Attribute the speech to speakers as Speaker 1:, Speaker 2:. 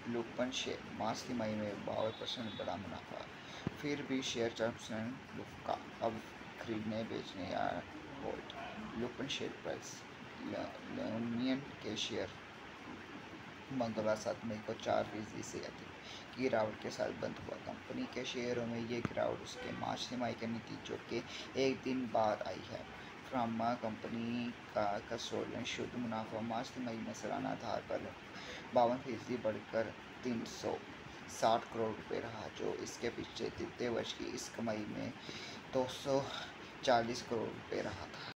Speaker 1: लुपन share मार्च तिमाही में 52% बढ़ा मुनाफा। फिर भी शेयर 4% लुफ्का अब खरीदने बेचने या hold. Lupin share price union के शेयर मंगलवार 7 मई को 4% से अधिक की गिरावट के साथ बंद हुआ। कंपनी के शेयरों में ये गिरावट उसके मार्च तिमाही के नतीजों के एक दिन बाद आई है। फार्मा कंपनी का कंसोलिडेटेड शुद्ध मुनाफा मार्च तिमाही में सालाना आधार पर 52% बढ़कर 360 करोड़ रुपये रहा, जो इसके पिछले वित्तीय वर्ष की इस कमाई में 240 करोड़ रुपये रहा था।